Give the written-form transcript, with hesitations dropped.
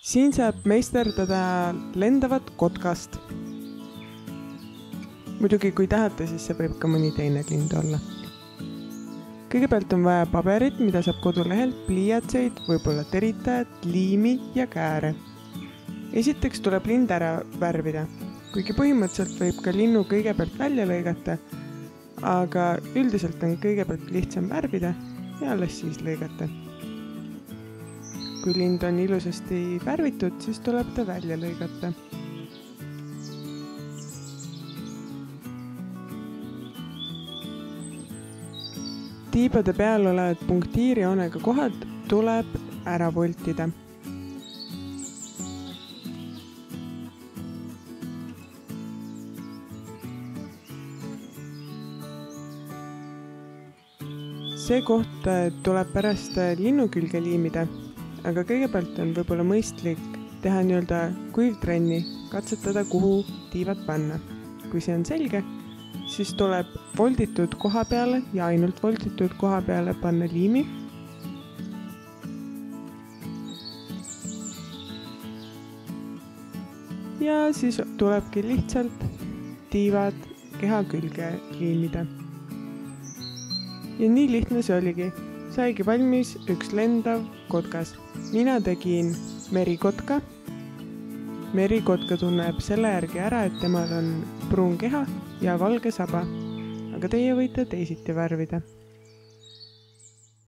Siin saab meisterdada lendavat kotkast. Muidugi kui tahate, siis see võib ka mõni teine lind olla. Kõigepealt on vaja paberit, mida saab kodulehelt, pliiatseid, võib-olla teritajat, liimi ja kääre. Esiteks tuleb lind ära värvida, kuigi põhimõtteliselt võib ka linnu kõigepealt välja lõigata, aga üldiselt on kõigepealt lihtsam värvida ja alles siis lõigata. Kui lind on ilusasti värvitud, siis tuleb ta välja lõigata. Tiibade peal olevad punktiirjoonega kohad tuleb ära voltida. See koht tuleb pärast linnu külge liimida, aga kõigepealt on võib-olla mõistlik teha nii-öelda kuivtrenni, katsetada, kuhu tiivad panna. Kui see on selge, siis tuleb volditud koha peale ja ainult volditud koha peale panna liimi. Ja siis tulebki lihtsalt tiivad keha külge liimida. Ja nii lihtne see oligi. Saigi valmis üks lendav kotkas. Mina tegin merikotka. Merikotka tunneb selle järgi ära, et temal on pruun keha ja valge saba, aga teie võite teisiti värvida.